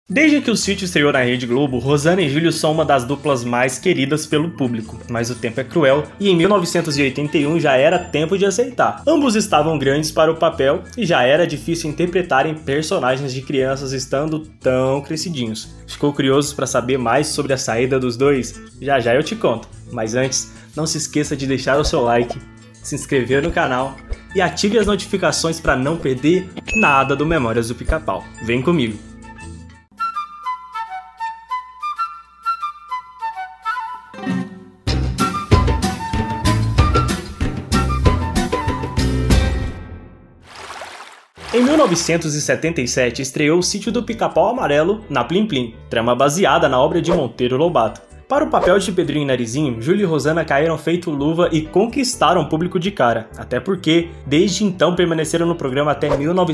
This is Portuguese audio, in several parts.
Desde que o Sítio estreou na Rede Globo, Rosana e Júlio são uma das duplas mais queridas pelo público, mas o tempo é cruel e em 1981 já era tempo de aceitar. Ambos estavam grandes para o papel e já era difícil interpretarem personagens de crianças estando tão crescidinhos. Ficou curioso para saber mais sobre a saída dos dois? Já já eu te conto, mas antes, não se esqueça de deixar o seu like, se inscrever no canal e ative as notificações para não perder nada do Memórias do Pica-Pau. Vem comigo! Em 1977 estreou o Sítio do Pica-Pau Amarelo na Plim Plim, trama baseada na obra de Monteiro Lobato. Para o papel de Pedrinho e Narizinho, Júlio e Rosana caíram feito luva e conquistaram o público de cara, até porque, desde então, permaneceram no programa até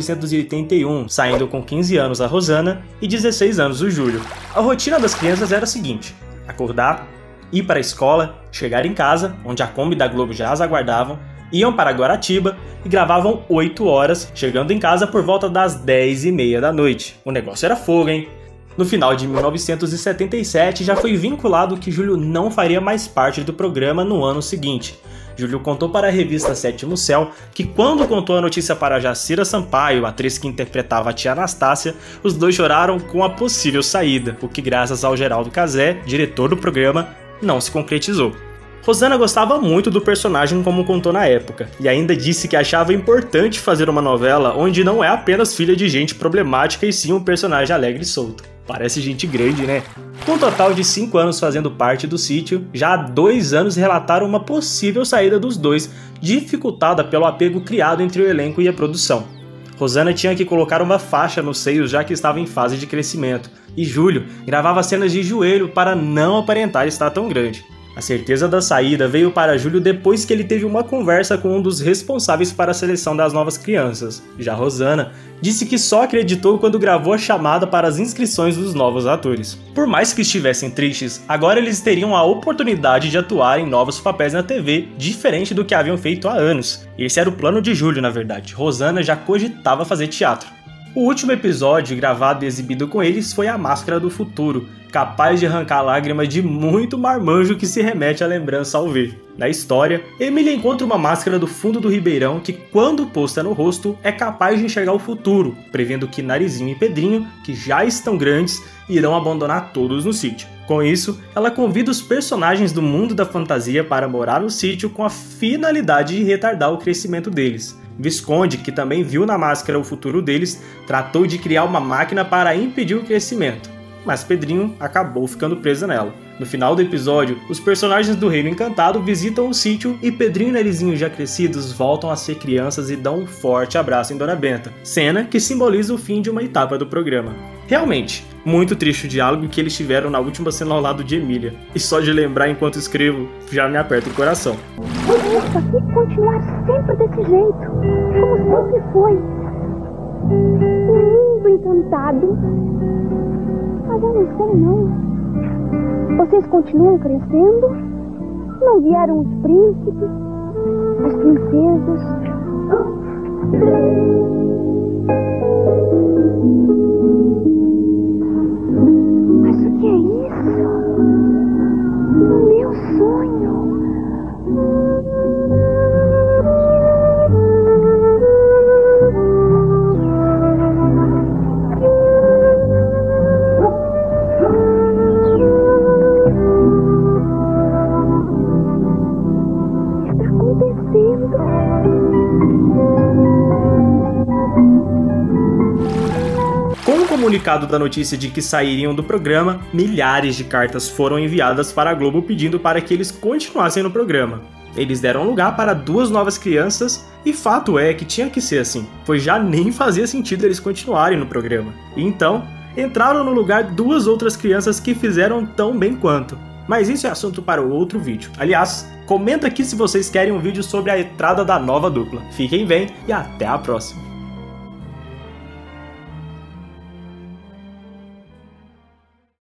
1981, saindo com 15 anos a Rosana e 16 anos o Júlio. A rotina das crianças era a seguinte: acordar, ir para a escola, chegar em casa, onde a Kombi da Globo já as aguardavam, iam para Guaratiba e gravavam 8 horas, chegando em casa por volta das 10h30 da noite. O negócio era fogo, hein? No final de 1977 já foi vinculado que Júlio não faria mais parte do programa no ano seguinte. Júlio contou para a revista Sétimo Céu que quando contou a notícia para Jacira Sampaio, atriz que interpretava a tia Anastácia, os dois choraram com a possível saída, o que graças ao Geraldo Cazé, diretor do programa, não se concretizou. Rosana gostava muito do personagem, como contou na época, e ainda disse que achava importante fazer uma novela onde não é apenas filha de gente problemática e sim um personagem alegre e solto. Parece gente grande, né? Com um total de 5 anos fazendo parte do sítio, já há 2 anos relataram uma possível saída dos dois, dificultada pelo apego criado entre o elenco e a produção. Rosana tinha que colocar uma faixa nos seios já que estava em fase de crescimento, e Júlio gravava cenas de joelho para não aparentar estar tão grande. A certeza da saída veio para Júlio depois que ele teve uma conversa com um dos responsáveis para a seleção das novas crianças. Já Rosana disse que só acreditou quando gravou a chamada para as inscrições dos novos atores. Por mais que estivessem tristes, agora eles teriam a oportunidade de atuar em novos papéis na TV, diferente do que haviam feito há anos. Esse era o plano de Júlio, na verdade. Rosana já cogitava fazer teatro. O último episódio gravado e exibido com eles foi A Máscara do Futuro, capaz de arrancar lágrimas de muito marmanjo que se remete à lembrança ao ver. Na história, Emília encontra uma máscara do fundo do Ribeirão que, quando posta no rosto, é capaz de enxergar o futuro, prevendo que Narizinho e Pedrinho, que já estão grandes, irão abandonar todos no sítio. Com isso, ela convida os personagens do mundo da fantasia para morar no sítio com a finalidade de retardar o crescimento deles. Visconde, que também viu na máscara o futuro deles, tratou de criar uma máquina para impedir o crescimento, mas Pedrinho acabou ficando preso nela. No final do episódio, os personagens do Reino Encantado visitam o sítio e Pedrinho e Narizinho já crescidos voltam a ser crianças e dão um forte abraço em Dona Benta, cena que simboliza o fim de uma etapa do programa. Realmente, muito triste o diálogo que eles tiveram na última cena ao lado de Emília, e só de lembrar enquanto escrevo, já me aperta o coração. Por isso aqui continuar sempre desse jeito, como sempre foi. Um mundo encantado. Mas eu não sei não. Vocês continuam crescendo? Não vieram os príncipes, as princesas? Mas o que é isso? O meu sonho. Com o comunicado da notícia de que sairiam do programa, milhares de cartas foram enviadas para a Globo pedindo para que eles continuassem no programa. Eles deram lugar para 2 novas crianças e fato é que tinha que ser assim, pois já nem fazia sentido eles continuarem no programa. E então, entraram no lugar 2 outras crianças que fizeram tão bem quanto. Mas isso é assunto para o outro vídeo. Aliás, comenta aqui se vocês querem um vídeo sobre a entrada da nova dupla. Fiquem bem e até a próxima!